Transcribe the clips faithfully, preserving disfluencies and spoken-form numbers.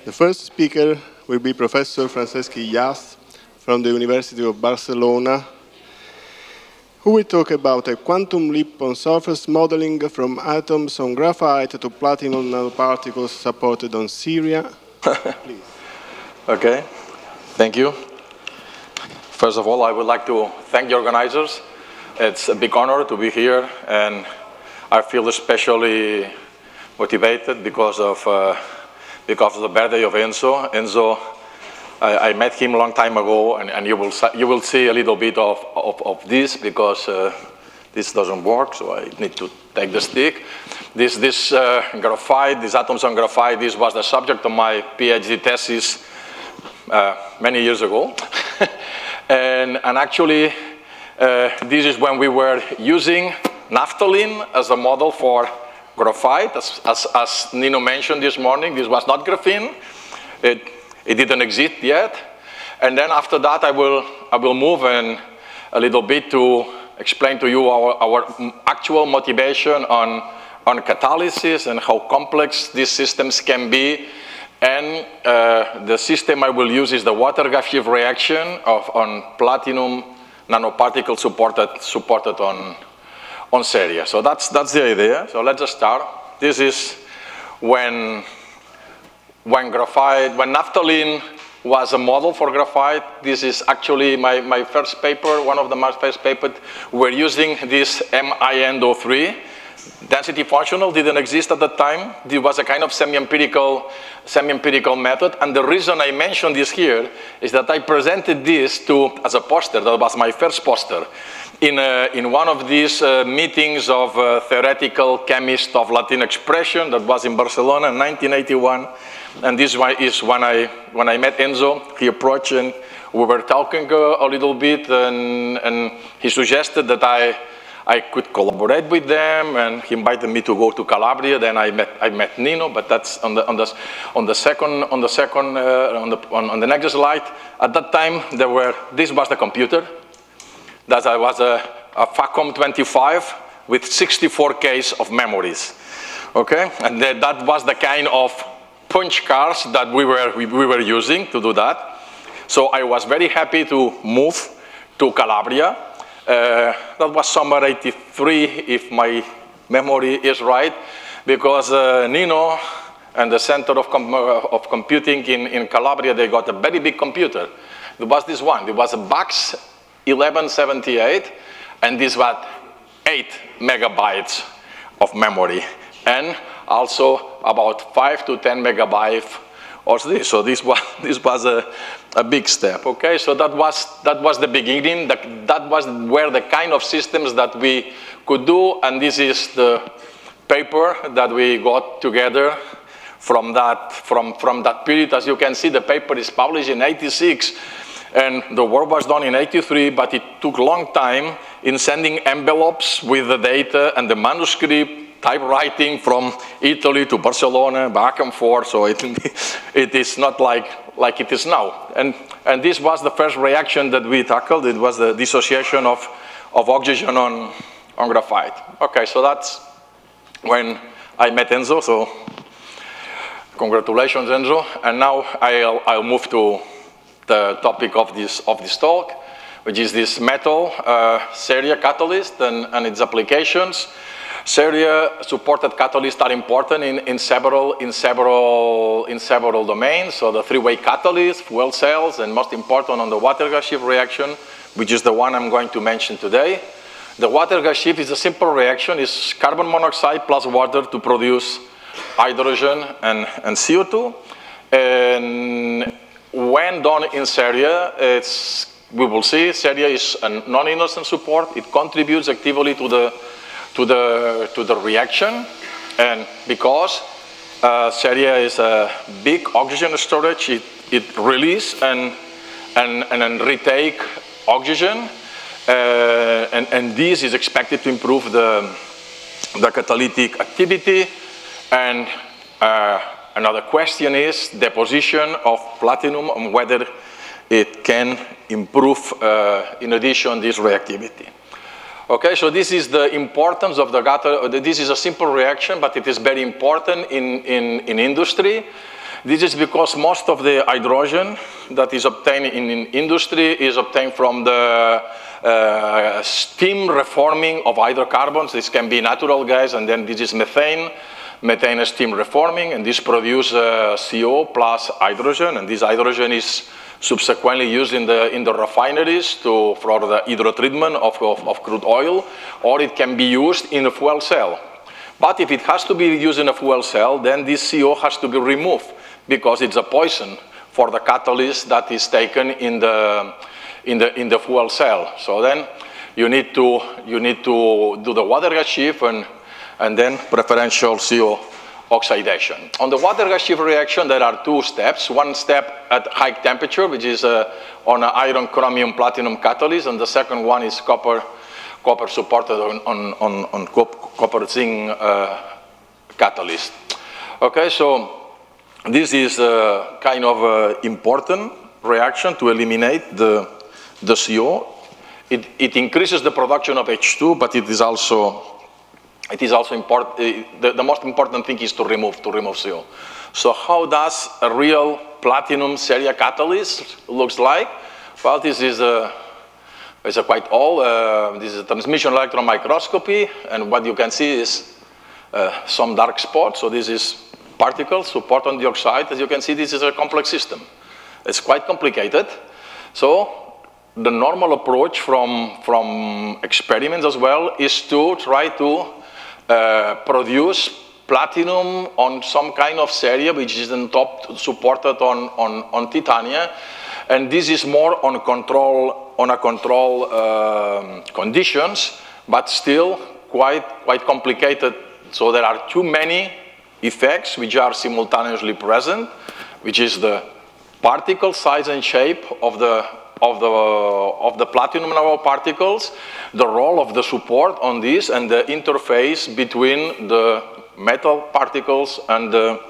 The first speaker will be Professor Francesc Illaz from the University of Barcelona, who will talk about a quantum leap on surface modeling from atoms on graphite to platinum nanoparticles supported on Ceria. Please. Okay, thank you. First of all, I would like to thank the organizers. It's a big honor to be here, and I feel especially motivated because of, uh, because of the birthday of Enzo. Enzo, I, I met him a long time ago, and, and you, will, you will see a little bit of, of, of this because uh, this doesn't work, so I need to take the stick. This, this uh, graphite, these atoms on graphite, this was the subject of my PhD thesis uh, many years ago. and, and actually, uh, this is when we were using naphthalene as a model for graphite. As, as, as Nino mentioned this morning, this was not graphene. It, it didn't exist yet. And then after that, I will, I will move in a little bit to explain to you our, our actual motivation on, on catalysis and how complex these systems can be. And uh, the system I will use is the water-gas-shift reaction of, on platinum nanoparticles supported, supported on, on Ceria. So that's, that's the idea. So let's just start. This is when, when graphite, when naphthalene was a model for graphite. This is actually my, my first paper, one of the my first papers. We're using this M I N O three. Density functional didn't exist at the time. It was a kind of semi-empirical, semi-empirical method. And the reason I mention this here is that I presented this to, as a poster. That was my first poster. In, a, in one of these uh, meetings of uh, theoretical chemists of Latin expression that was in Barcelona in nineteen eighty-one. And this is when I, when I met Enzo. He approached and we were talking uh, a little bit, and, and he suggested that I, I could collaborate with them, and he invited me to go to Calabria. Then I met, I met Nino, but that's on the, on the, on the second, on the, second uh, on, the, on, on the next slide. At that time, there were, this was the computer. That was a, a Facom twenty-five with sixty-four Ks of memories, okay? And that, that was the kind of punch cards that we were, we, we were using to do that. So I was very happy to move to Calabria. Uh, that was summer eighty-three, if my memory is right, because uh, Nino and the Center of, Com of Computing in, in Calabria, they got a very big computer. There was this one. It was a Bax eleven seventy-eight, and this was eight megabytes of memory, and also about five to ten megabytes of this. So this was, this was a, a big step, okay? So that was, that was the beginning. That, that was where the kind of systems that we could do, and this is the paper that we got together from that, from, from that period. As you can see, the paper is published in eighty-six, and the work was done in eighty-three, but it took a long time in sending envelopes with the data and the manuscript, typewriting from Italy to Barcelona, back and forth, so it, it is not like, like it is now. And, and this was the first reaction that we tackled. It was the dissociation of, of oxygen on, on graphite. Okay, so that's when I met Enzo, so congratulations, Enzo. And now I'll, I'll move to the topic of this, of this talk, which is this metal uh, Ceria catalyst and, and its applications. Ceria supported catalysts are important in, in, several, in, several, in several domains. So the three-way catalyst, fuel cells, and most important on the water-gas shift reaction, which is the one I'm going to mention today. The water-gas shift is a simple reaction. It's carbon monoxide plus water to produce hydrogen and, and C O two. And when done in Ceria, it's, we will see Ceria is a non-innocent support. It contributes actively to the, to the, to the reaction. And because uh, Ceria is a big oxygen storage, it, it releases and, and, and, and retake oxygen. Uh, and, and this is expected to improve the, the catalytic activity. And uh, another question is deposition of platinum and whether it can improve, uh, in addition, this reactivity. Okay, so this is the importance of the gata. This is a simple reaction, but it is very important in, in, in industry. This is because most of the hydrogen that is obtained in, in industry is obtained from the uh, steam reforming of hydrocarbons. This can be natural gas, and then this is methane. Methane is steam reforming, and this produces uh, C O plus hydrogen, and this hydrogen is subsequently used in the, in the refineries to, for the hydrotreatment of, of, of crude oil, or it can be used in a fuel cell. But if it has to be used in a fuel cell, then this C O has to be removed because it's a poison for the catalyst that is taken in the, in the, in the fuel cell. So then you need to, you need to do the water gas shift and, and then preferential C O oxidation. On the water gas shift reaction, there are two steps. One step at high temperature, which is uh, on an iron, chromium, platinum catalyst, and the second one is copper, copper supported on, on, on, on copper zinc uh, catalyst. Okay, so this is a kind of uh, important reaction to eliminate the, the C O. It, it increases the production of H two, but it is also It is also important, uh, the, the most important thing is to remove, to remove C O. So how does a real platinum seria catalyst looks like? Well, this is a, it's a quite old, uh, this is a transmission electron microscopy, and what you can see is uh, some dark spots. So this is particles, support on dioxide. As you can see, this is a complex system. It's quite complicated. So the normal approach from, from experiments as well is to try to Uh, produce platinum on some kind of seria which is on top supported on, on, on titania, and this is more on control on a control um, conditions, but still quite quite complicated. So there are too many effects which are simultaneously present, which is the particle size and shape of the of the, of the platinum nanoparticles, the role of the support on this, and the interface between the metal particles and the,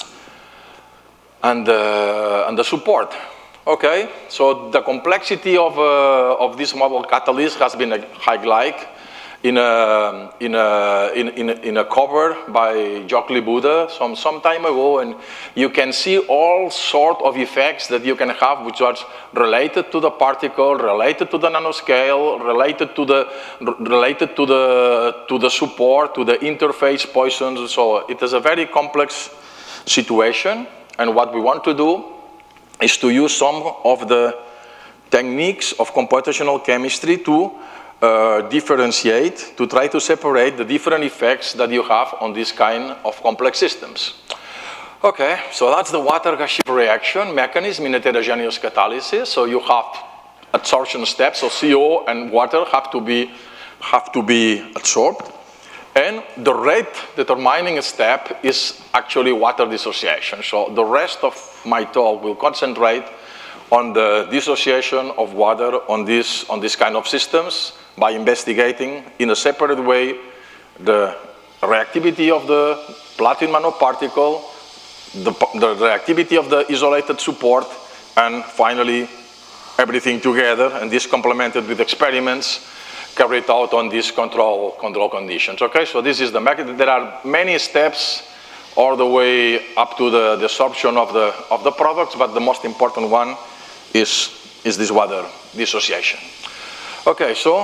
and the, and the support. Okay, so the complexity of, uh, of this model catalyst has been highlighted in a, in a, in, in, in a cover by Jacques Libuda some, some time ago, and you can see all sort of effects that you can have which are related to the particle, related to the nanoscale, related to the, related to the, to the support, to the interface poisons. So it is a very complex situation, and what we want to do is to use some of the techniques of computational chemistry to Uh, differentiate, to try to separate the different effects that you have on this kind of complex systems. Okay, so that's the water gas shift reaction mechanism in heterogeneous catalysis. So you have adsorption steps, so C O and water have to be, have to be adsorbed. And the rate determining step is actually water dissociation. So the rest of my talk will concentrate on the dissociation of water on this, on this kind of systems, by investigating in a separate way the reactivity of the platinum nanoparticle, the, the reactivity of the isolated support, and finally everything together, and this complemented with experiments carried out on these control, control conditions. Okay, so this is the mechanism. There are many steps all the way up to the, the absorption of the, of the products, but the most important one is, is this water dissociation. Okay, so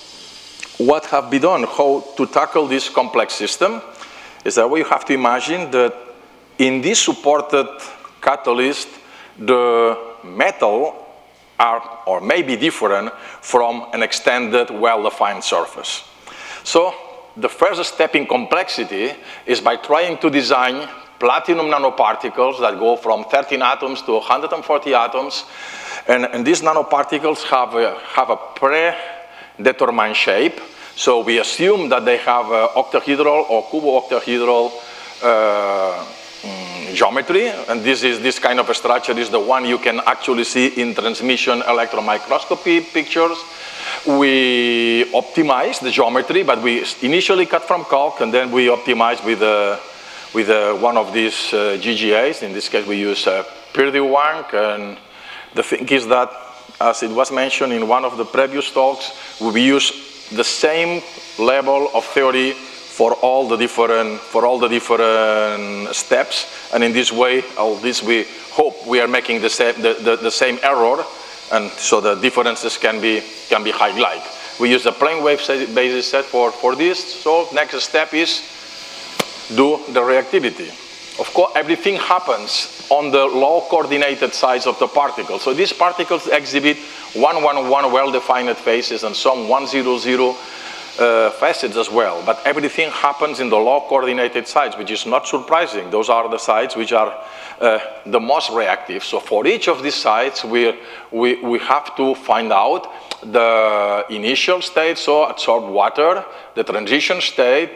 what have been done, how to tackle this complex system, is that we have to imagine that in this supported catalyst, the metal are or may be different from an extended, well-defined surface. So the first step in complexity is by trying to design platinum nanoparticles that go from thirteen atoms to one hundred forty atoms, and, and these nanoparticles have a, have a predetermined shape. So we assume that they have uh, octahedral or cubo-octahedral uh, mm, geometry, and this is this kind of a structure is the one you can actually see in transmission electron microscopy pictures. We optimize the geometry, but we initially cut from calc, and then we optimize with uh, with uh, one of these uh, G G As. In this case, we use uh, Purdue-Wank, and the thing is that, as it was mentioned in one of the previous talks, we use the same level of theory for all the different for all the different steps, and in this way, all this we hope we are making the same the, the, the same error, and so the differences can be can be highlighted. We use the plane wave basis set for for this. So next step is do the reactivity. Of course, everything happens on the low coordinated size of the particle. So these particles exhibit one one one well-defined faces and some one zero zero uh, facets as well. But everything happens in the low coordinated sides, which is not surprising. Those are the sides which are uh, the most reactive. So for each of these sides, we, we, we have to find out the initial state, so adsorbed water, the transition state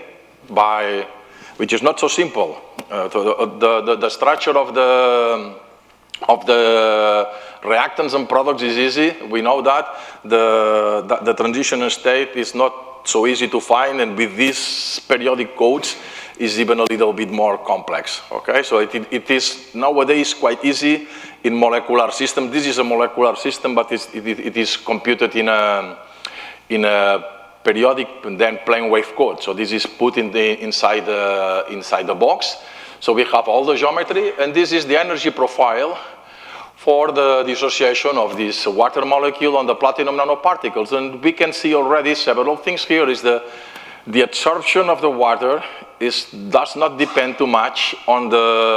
by, which is not so simple. Uh, the, the, the, the structure of the, of the reactants and products is easy. We know that. The, the, the transition state is not so easy to find, and with these periodic codes is even a little bit more complex. Okay, so it, it, it is nowadays quite easy in molecular system. This is a molecular system, but it's, it, it is computed in a, in a periodic and then plane wave code. So this is put in the, inside, the, inside the box. So we have all the geometry, and this is the energy profile for the dissociation of this water molecule on the platinum nanoparticles. And we can see already several things here. Is the, the absorption of the water is, does not depend too much on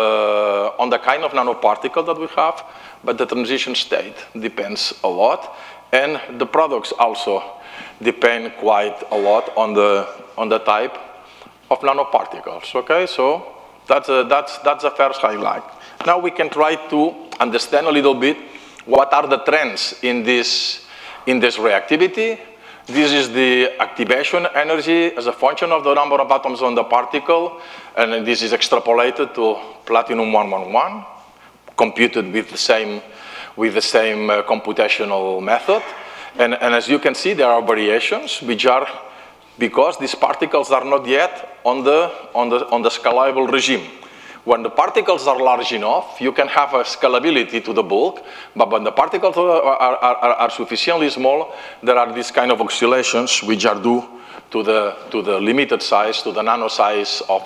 the, on the kind of nanoparticle that we have, but the transition state depends a lot. And the products also depend quite a lot on the, on the type of nanoparticles, okay? So that's, a, that's, that's the first highlight. Now we can try to understand a little bit what are the trends in this, in this reactivity. This is the activation energy as a function of the number of atoms on the particle, and this is extrapolated to platinum one one one, computed with the same, with the same uh, computational method. And, and as you can see, there are variations which are because these particles are not yet on the, on the, on the scalable regime. When the particles are large enough, you can have a scalability to the bulk, but when the particles are, are, are, are sufficiently small, there are these kind of oscillations which are due to the, to the limited size, to the nano size of,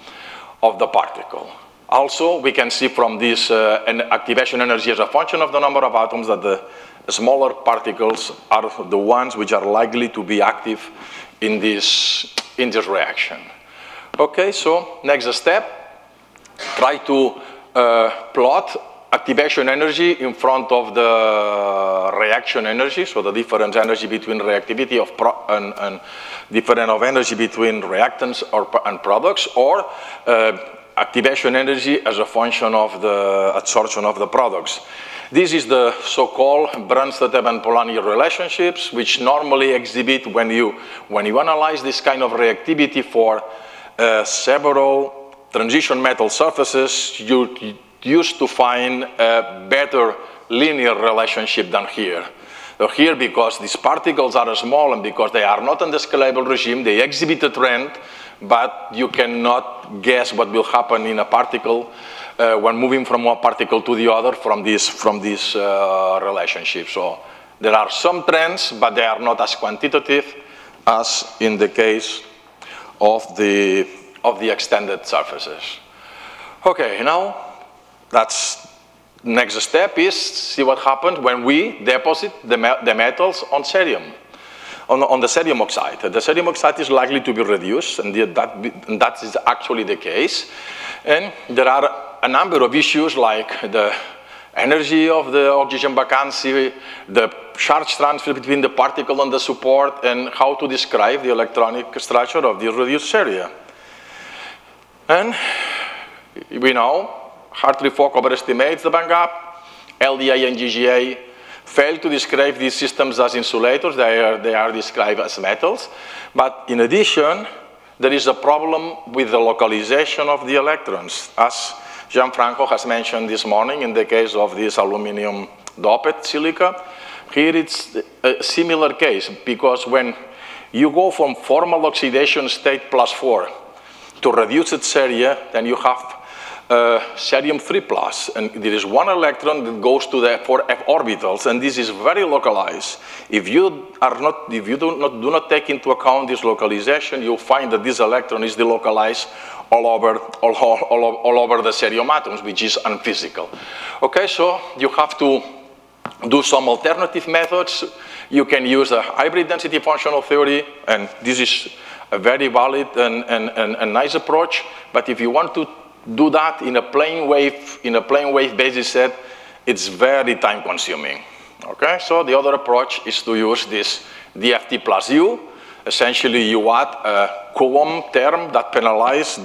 of the particle. Also, we can see from this uh, an activation energy as a function of the number of atoms that the smaller particles are the ones which are likely to be active in this, in this reaction. Okay, so next step. Try to uh, plot activation energy in front of the reaction energy, so the difference energy between reactivity of pro and, and difference of energy between reactants or, and products, or uh, activation energy as a function of the adsorption of the products. This is the so-called Bronsted and Polanyi relationships, which normally exhibit when you, when you analyze this kind of reactivity for uh, several transition metal surfaces, you used to find a better linear relationship than here. So here, because these particles are small and because they are not in the scalable regime, they exhibit a trend, but you cannot guess what will happen in a particle uh, when moving from one particle to the other from this, from this uh, relationship. So there are some trends, but they are not as quantitative as in the case of the of the extended surfaces. Okay, now that's next step is see what happens when we deposit the, me the metals on cerium, on, on the cerium oxide. The cerium oxide is likely to be reduced, and the, that, and that is actually the case. And there are a number of issues like the energy of the oxygen vacancy, the charge transfer between the particle and the support, and how to describe the electronic structure of the reduced area. And we know Hartree-Fock overestimates the band gap. L D A and G G A fail to describe these systems as insulators. They are, they are described as metals. But in addition, there is a problem with the localization of the electrons, as Gianfranco has mentioned this morning in the case of this aluminum doped silica. Here it's a similar case, because when you go from formal oxidation state plus four to reduce its area, then you have uh, cerium three plus, and there is one electron that goes to the four f orbitals, and this is very localized. If you are not, if you do not do not take into account this localization, you'll find that this electron is delocalized all over all, all, all, all over the cerium atoms, which is unphysical. Okay, so you have to do some alternative methods. You can use a hybrid density functional theory, and this is a very valid and, and, and, and nice approach. But if you want to do that in a plane wave, in a plane wave basis set, it's very time consuming. Okay, so the other approach is to use this D F T plus U. Essentially, you add a Coulomb term that penalizes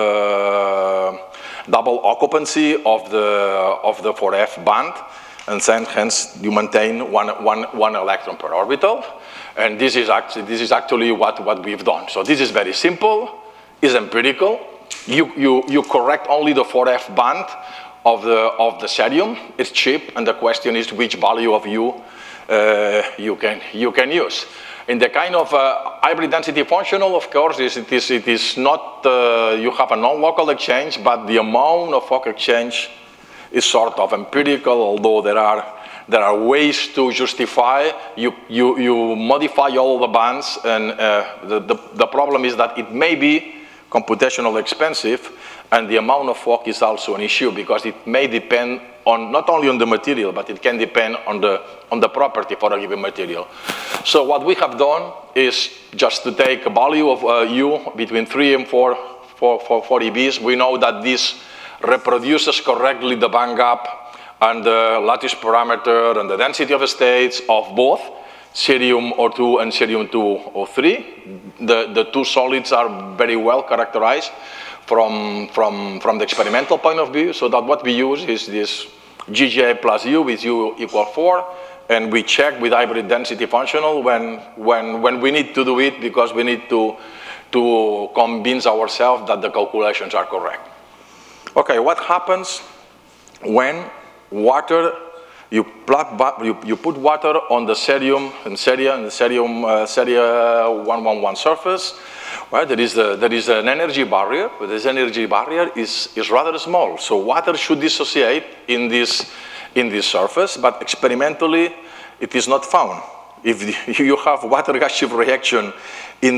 the double occupancy of the, of the four F band, and then hence you maintain one, one, one electron per orbital. And this is actually, this is actually what, what we've done. So this is very simple, is empirical. You, you, you correct only the four F band of the, of the cerium. It's cheap, and the question is which value of U uh, you, can, you can use. In the kind of uh, hybrid density functional, of course, is, it, is, it is not, uh, you have a non-local exchange, but the amount of Fock exchange is sort of empirical, although there are, there are ways to justify. You, you, you modify all the bands, and uh, the, the, the problem is that it may be computationally expensive, and the amount of Fock is also an issue, because it may depend on not only on the material, but it can depend on the, on the property for a given material. So what we have done is just to take a value of uh, U between three and four, four, four, four E Bs. We know that this reproduces correctly the band gap and the lattice parameter and the density of states of both cerium O two and cerium two O three. The, the two solids are very well characterized from, from, from the experimental point of view, so that what we use is this G J plus U with U equal four, and we check with hybrid density functional when, when, when we need to do it, because we need to, to convince ourselves that the calculations are correct. Okay, what happens when water, you, plug, you, you put water on the cerium and ceria, and the cerium uh, ceria one one one surface? Well, there is, a, there is an energy barrier, but this energy barrier is, is rather small. So water should dissociate in this, in this surface, but experimentally it is not found. If you have water gas shift reaction in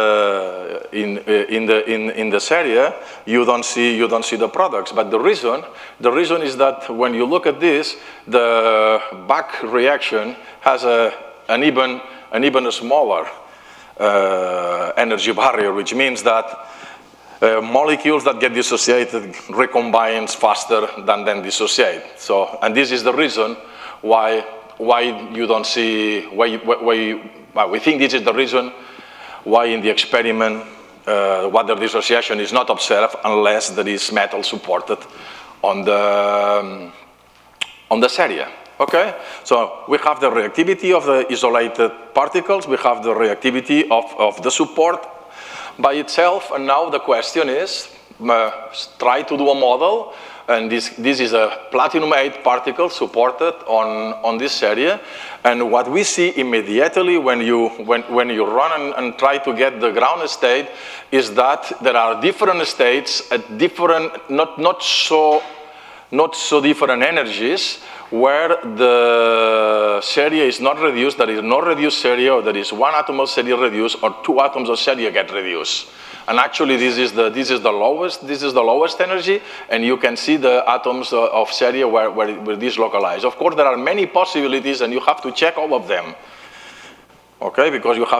the in in the in in the ceria, you don't see you don't see the products. But the reason the reason is that when you look at this, the back reaction has a an even an even smaller uh, energy barrier, which means that uh, molecules that get dissociated recombine faster than then dissociate. So, and this is the reason why. Why you don't see, why, you, why you, well, we think this is the reason why in the experiment uh, water dissociation is not observed unless there is metal supported on the, um, on the ceria, okay? So we have the reactivity of the isolated particles, we have the reactivity of, of the support by itself, and now the question is, uh, try to do a model. And this, this is a platinum eight particle supported on, on this area. And what we see immediately when you, when, when you run and, and try to get the ground state is that there are different states at different, not, not, so, not so different energies, where the ceria is not reduced, there is no reduced ceria, or there is one atom of ceria reduced, or two atoms of ceria get reduced. And actually, this is the this is the lowest this is the lowest energy, and you can see the atoms of ceria where, where, where this localized. Of course, there are many possibilities, and you have to check all of them. Okay, because you have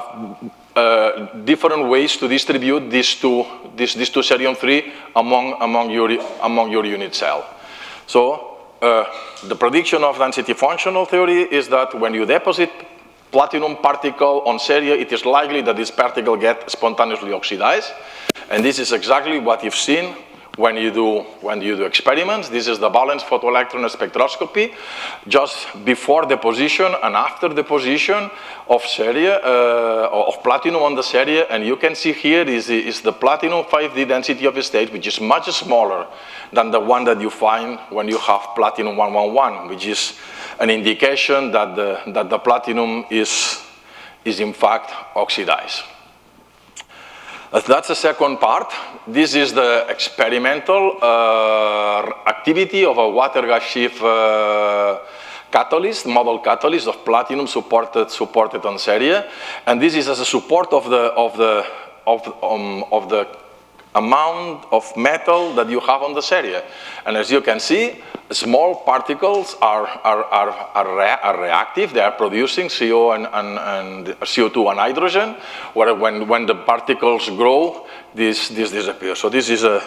uh, different ways to distribute these two this these two cerium three among among your among your unit cell. So uh, the prediction of density functional theory is that when you deposit platinum particle on ceria, it is likely that this particle gets spontaneously oxidized. And this is exactly what you've seen when you do, when you do experiments. This is the balanced photoelectron spectroscopy just before deposition and after deposition of ceria, uh, of platinum on the ceria. And you can see here is the, is the platinum five D density of a state, which is much smaller than the one that you find when you have platinum one one one, which is an indication that the, that the platinum is, is in fact oxidized. Uh, that's the second part. This is the experimental uh, activity of a water gas shift uh, catalyst, model catalyst of platinum supported supported on series, and this is as a support of the of the of um, of the amount of metal that you have on the series. And as you can see, small particles are are are, are, rea are reactive. They are producing C O and, and, and C O two and hydrogen. Where when when the particles grow, this this disappears. So this is a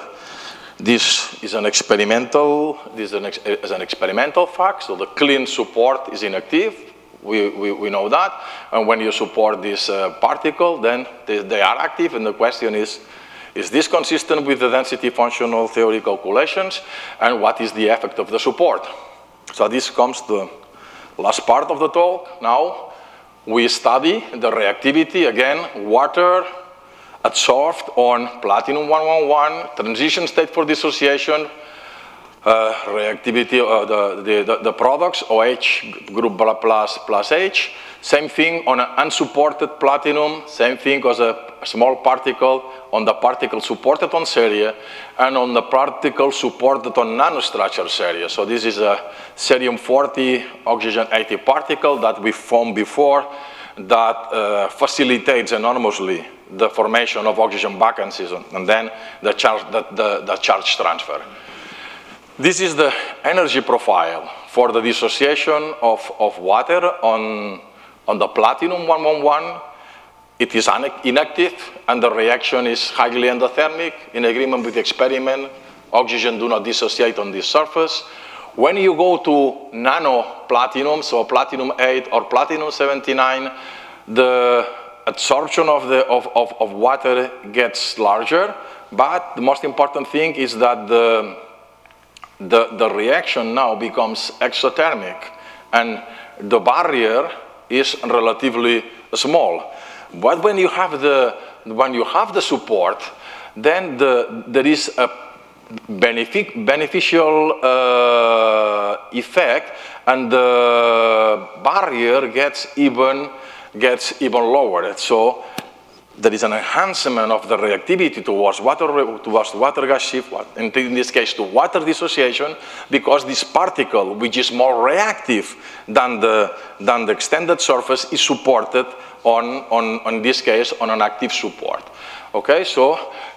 This is an experimental, this is an, ex is an experimental fact, so the clean support is inactive, we, we, we know that, and when you support this uh, particle, then they, they are active, and the question is, is this consistent with the density functional theory calculations, and what is the effect of the support? So this comes to the last part of the talk. Now, we study the reactivity, again, water, adsorbed on platinum one eleven, transition state for dissociation, uh, reactivity of uh, the, the, the products, OH group plus, plus H. Same thing on an unsupported platinum, same thing as a small particle on the particle supported on series and on the particle supported on nanostructure series. So this is a cerium forty oxygen eighty particle that we formed before that uh, facilitates enormously the formation of oxygen vacancies and then the charge, the, the, the charge transfer. This is the energy profile for the dissociation of, of water on, on the platinum one eleven. It is inactive and the reaction is highly endothermic in agreement with the experiment. Oxygen do not dissociate on this surface. When you go to nano platinum, so platinum eight or platinum seventy-nine, the absorption of, the, of, of, of water gets larger, but the most important thing is that the, the, the reaction now becomes exothermic, and the barrier is relatively small. But when you have the, when you have the support, then the, there is a benefic, beneficial uh, effect, and the barrier gets even gets even lower. So there is an enhancement of the reactivity towards water, towards water gas shift, and in this case to water dissociation, because this particle, which is more reactive than the, than the extended surface, is supported on, on, on this case, on an active support. Okay, so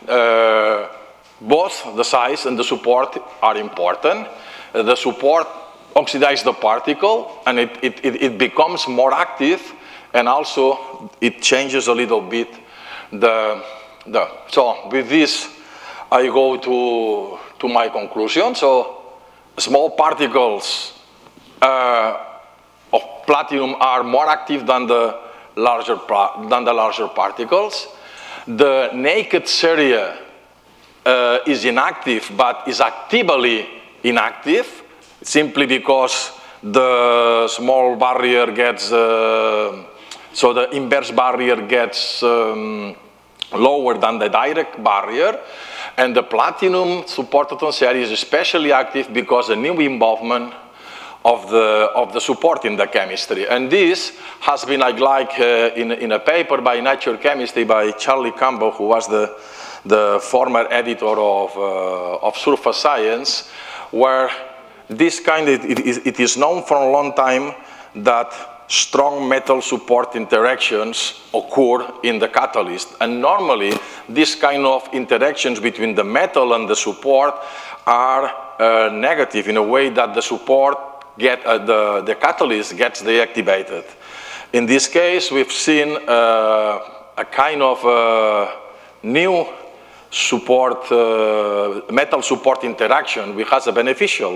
uh, both the size and the support are important. Uh, the support oxidizes the particle, and it, it, it, it becomes more active, and also it changes a little bit the, the, so with this I go to, to my conclusion. So small particles uh, of platinum are more active than the larger, than the larger particles. The naked series uh, is inactive, but is actively inactive, simply because the small barrier gets uh, so the inverse barrier gets um, lower than the direct barrier, and the platinum supported on series is especially active because a new involvement of the, of the support in the chemistry. And this has been like, like uh, in, in a paper by Nature Chemistry by Charlie Campbell, who was the, the former editor of, uh, of Surface Science, where this kind of, it, it, it is known for a long time that strong metal support interactions occur in the catalyst. And normally, this kind of interactions between the metal and the support are uh, negative in a way that the support get, uh, the, the catalyst gets deactivated. In this case, we've seen uh, a kind of uh, new support, uh, metal support interaction, which has a beneficial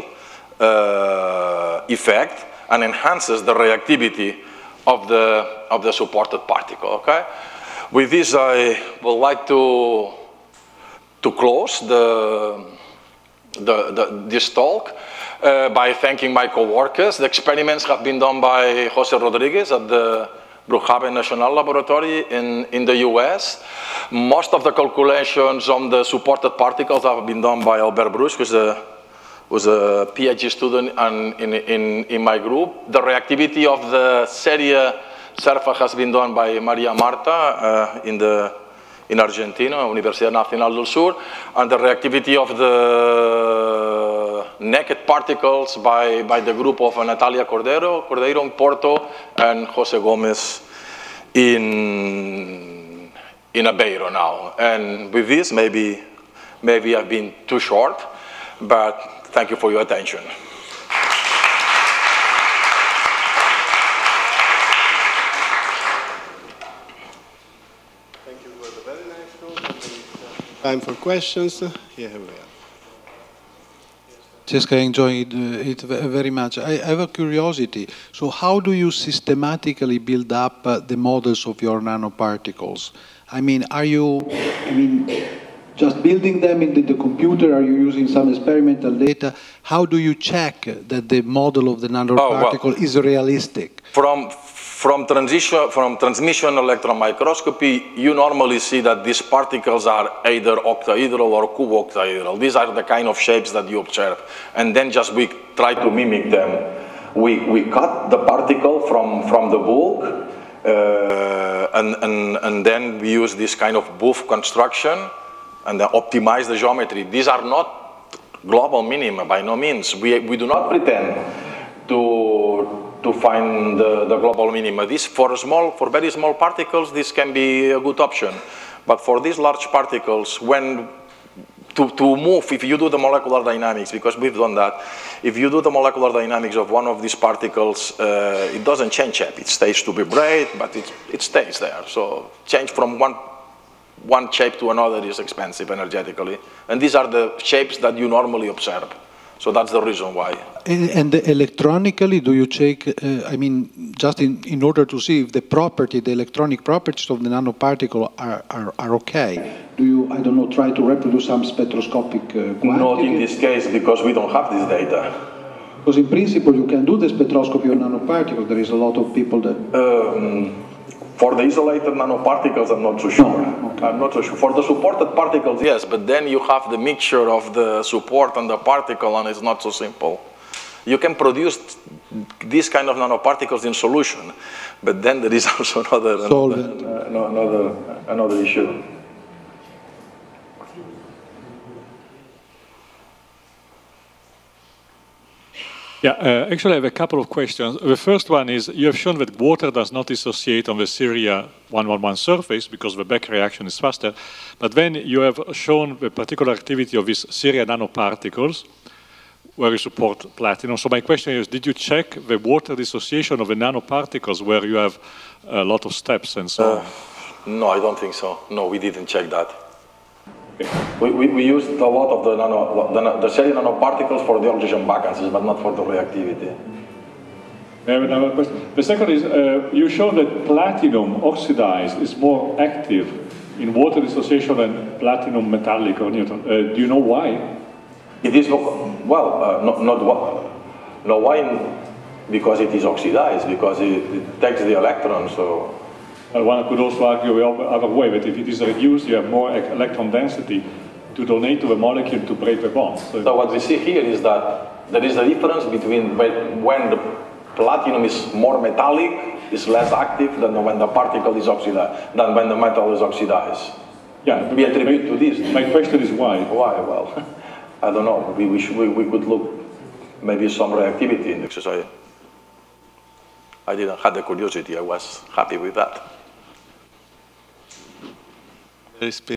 uh, effect and enhances the reactivity of the, of the supported particle, okay? With this, I would like to, to close the, the, the, this talk uh, by thanking my co-workers. The experiments have been done by Jose Rodriguez at the Brookhaven National Laboratory in, in the U S. Most of the calculations on the supported particles have been done by Albert Bruce, who's a was a PhD student and in, in, in my group. The reactivity of the series surface has been done by Maria Marta uh, in, the, in Argentina, Universidad Nacional del Sur, and the reactivity of the naked particles by, by the group of Natalia Cordeiro, Cordeiro in Porto, and Jose Gomez in, in Aveiro now. And with this, maybe, maybe I've been too short, but thank you for your attention. Thank you for the very nice talk. Time for questions. Here we are. Francesca, I enjoyed uh, it very much. I have a curiosity. So how do you systematically build up uh, the models of your nanoparticles? I mean, are you, I mean, just building them into the computer? Are you using some experimental data? How do you check that the model of the nanoparticle oh, well, is realistic? From, from, transition, from transmission electron microscopy, you normally see that these particles are either octahedral or cuboctahedral. These are the kind of shapes that you observe. And then just we try to mimic them. We, we cut the particle from, from the bulk, uh, and, and, and then we use this kind of booth construction and then optimize the geometry. These are not global minima, by no means. We, we do not pretend to, to find the, the global minima. This, for, small, for very small particles, this can be a good option. But for these large particles, when to, to move, if you do the molecular dynamics, because we've done that, if you do the molecular dynamics of one of these particles, uh, it doesn't change shape. It stays to vibrate, but it, it stays there. So change from one one shape to another is expensive energetically. And these are the shapes that you normally observe. So that's the reason why. And, and electronically, do you check, uh, I mean, just in, in order to see if the property, the electronic properties of the nanoparticle are, are, are okay? Do you, I don't know, try to reproduce some spectroscopic uh, quantity? Not in this case, because we don't have this data. Because in principle, you can do the spectroscopy of nanoparticles. There is a lot of people that... Um, For the isolated nanoparticles, I'm not so sure. No, okay. I'm not so sure. For the supported particles, yes, but then you have the mixture of the support and the particle, and it's not so simple. You can produce these kind of nanoparticles in solution, but then there is also another, another, uh, another, another issue. Yeah, uh, actually I have a couple of questions. The first one is, you have shown that water does not dissociate on the Syria one one one surface because the back reaction is faster, but then you have shown the particular activity of these Syria nanoparticles where you support platinum. So my question is, did you check the water dissociation of the nanoparticles where you have a lot of steps and so uh, on? No, I don't think so. No, we didn't check that. We, we, we used a lot of the, nano, the, the Syria nanoparticles for the oxygen vacancies, but not for the reactivity. I have another question. The second is, uh, you showed that platinum oxidized is more active in water dissociation than platinum metallic or neutron. Uh, do you know why? It is, well, uh, not, not what, no, why? Because it is oxidized, because it, it takes the electron, so. Well, one could also argue the other way, that if it is reduced, you have more electron density to donate to the molecule to break the bond. So, so what we see here is that there is a difference between when the platinum is more metallic, is less active than when the particle is oxidized, than when the metal is oxidized. Yeah, we attribute to this. My question is why? Why? Well, I don't know. We, we, should, we, we could look maybe some reactivity indexes. I, I didn't have the curiosity. I was happy with that. Very